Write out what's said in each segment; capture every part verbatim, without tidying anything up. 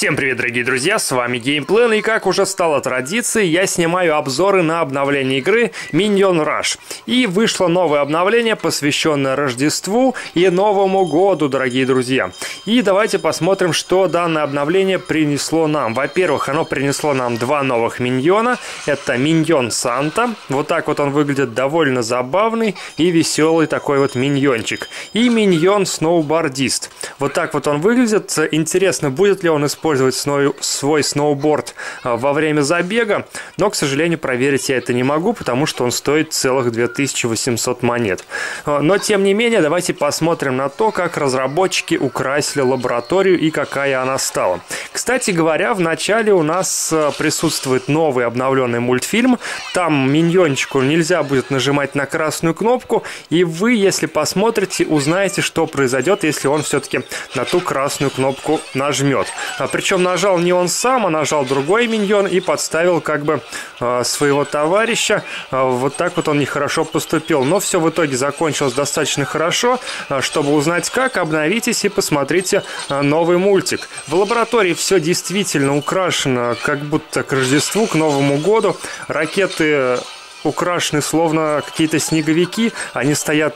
Всем привет, дорогие друзья, с вами Геймплен, и как уже стало традицией, я снимаю обзоры на обновление игры Minion Rush. И вышло новое обновление, посвященное Рождеству и Новому году, дорогие друзья. И давайте посмотрим, что данное обновление принесло нам. Во-первых, оно принесло нам два новых миньона. Это Миньон Санта, вот так вот он выглядит, довольно забавный и веселый такой вот миньончик. И Миньон Сноубордист, вот так вот он выглядит. Интересно, будет ли он использовать использовать свой, свой сноуборд во время забега, но, к сожалению, проверить я это не могу, потому что он стоит целых две тысячи восемьсот монет. Но, тем не менее, давайте посмотрим на то, как разработчики украсили лабораторию и какая она стала. Кстати говоря, в начале у нас присутствует новый обновленный мультфильм. Там миньончику нельзя будет нажимать на красную кнопку, и вы, если посмотрите, узнаете, что произойдет, если он все-таки на ту красную кнопку нажмет. Причем нажал не он сам, а нажал другой миньон и подставил как бы э, своего товарища. Э, вот так вот он нехорошо поступил. Но все в итоге закончилось достаточно хорошо. Э, чтобы узнать как, обновитесь и посмотрите э, новый мультик. В лаборатории все действительно украшено как будто к Рождеству, к Новому году. Ракеты украшены словно какие-то снеговики, они стоят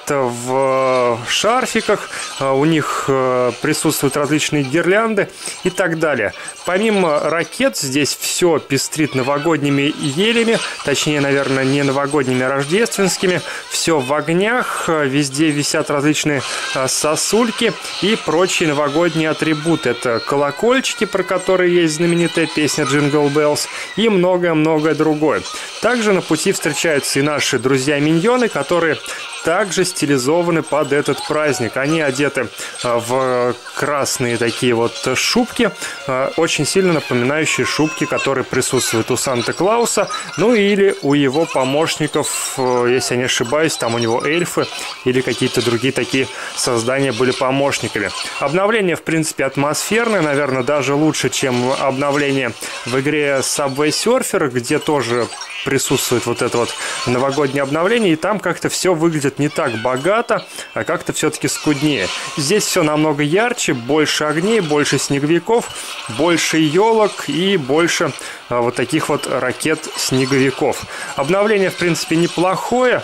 в шарфиках, у них присутствуют различные гирлянды и так далее. Помимо ракет здесь все пестрит новогодними елями, точнее, наверное, не новогодними, а рождественскими. Все в огнях, везде висят различные сосульки и прочие новогодние атрибуты. Это колокольчики, про которые есть знаменитая песня Jingle Bells, и многое-многое другое. Также на пути встречаются Встречаются и наши друзья-миньоны, которые также стилизованы под этот праздник. Они одеты в красные такие вот шубки, очень сильно напоминающие шубки, которые присутствуют у Санта-Клауса, ну или у его помощников, если я не ошибаюсь, там у него эльфы или какие-то другие такие создания были помощниками. Обновление, в принципе, атмосферное, наверное, даже лучше, чем обновление в игре Subway Surfer, где тоже присутствует вот это вот новогоднее обновление, и там как-то все выглядит не так богато, а как-то все-таки скуднее. Здесь все намного ярче, больше огней, больше снеговиков, больше елок и больше а, вот таких вот ракет-снеговиков. Обновление, в принципе, неплохое.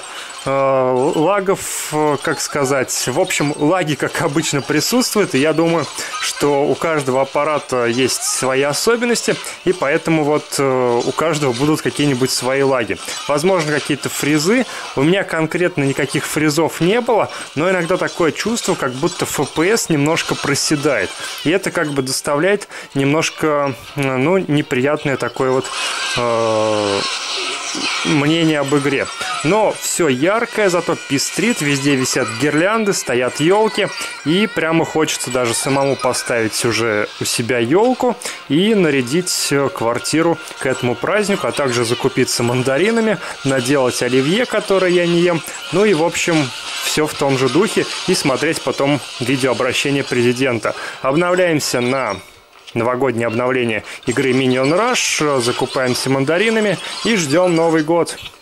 Лагов, как сказать, в общем, лаги, как обычно, присутствуют, и я думаю, что у каждого аппарата есть свои особенности, и поэтому вот у каждого будут какие-нибудь свои лаги. Возможно, какие-то фризы. У меня конкретно никаких фризов не было, но иногда такое чувство, как будто эф пи эс немножко проседает, и это как бы доставляет немножко, ну, неприятное такое вот э, мнение об игре. Но все яркое, зато пестрит, везде висят гирлянды, стоят елки, и прямо хочется даже самому поставить уже у себя елку и нарядить квартиру к этому празднику, а также закупиться мандаринами, наделать оливье, которое я не ем, ну и в общем все в том же духе, и смотреть потом видеообращение президента. Обновляемся на новогоднее обновление игры Minion Rush, закупаемся мандаринами и ждем Новый год.